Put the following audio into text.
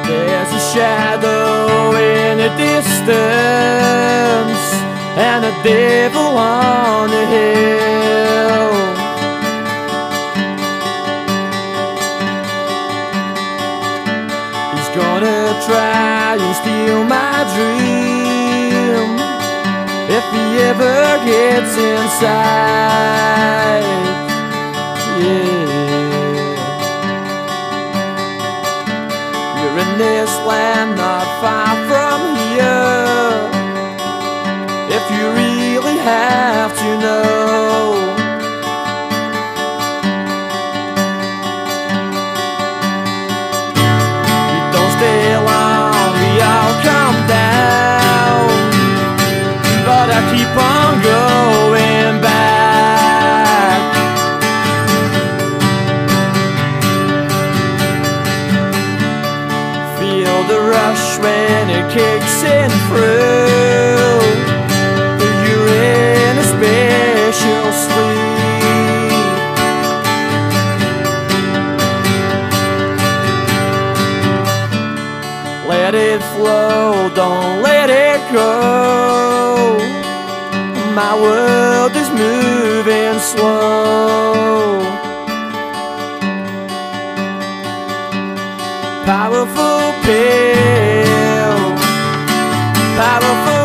There's a shadow in the distance and a devil on the hill. He's gonna try and steal my dream if he ever gets inside. Yeah. We're in this land not far from here, if you really have to know. We don't stay long, we all come down, but I keep on going back. Feel the rush when it kicks in through. You're in a special sleep. Let it flow, don't let it go. My world is moving slow. Powerful pill, powerful